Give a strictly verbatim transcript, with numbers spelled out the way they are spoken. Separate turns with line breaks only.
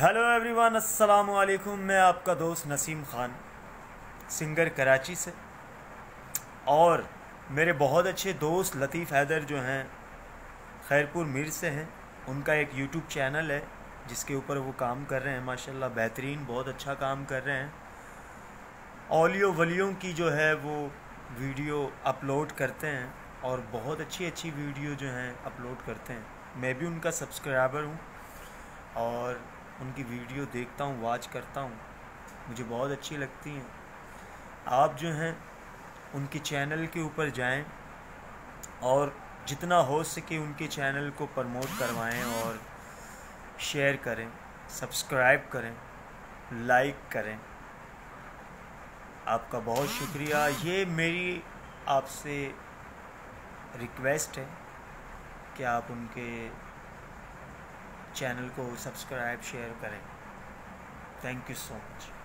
Hello everyone, अस्सलाम वालेकुम। मैं आपका दोस्त नसीम ख़ान, सिंगर कराची से। और मेरे बहुत अच्छे दोस्त लतीफ़ हैदर जो हैं खैरपुर मीर से हैं, उनका एक यूट्यूब चैनल है जिसके ऊपर वो काम कर रहे हैं। माशाल्लाह बेहतरीन, बहुत अच्छा काम कर रहे हैं। ऑलियो वलियों की जो है वो वीडियो अपलोड करते हैं और बहुत अच्छी अच्छी वीडियो जो हैं अपलोड करते हैं। मैं भी उनका सब्सक्राइबर हूँ और उनकी वीडियो देखता हूँ, वॉच करता हूँ, मुझे बहुत अच्छी लगती हैं। आप जो हैं उनके चैनल के ऊपर जाएं और जितना हो सके उनके चैनल को प्रमोट करवाएं और शेयर करें, सब्सक्राइब करें, लाइक करें। आपका बहुत शुक्रिया। ये मेरी आपसे रिक्वेस्ट है कि आप उनके चैनल को सब्सक्राइब शेयर करें। Thank you so much.